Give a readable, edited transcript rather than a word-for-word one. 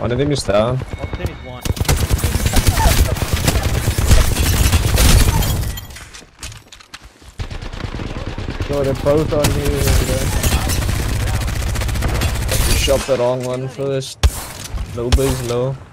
One of them is down. I'll finish one. So they're both on me. You shot the wrong one first. Low base low.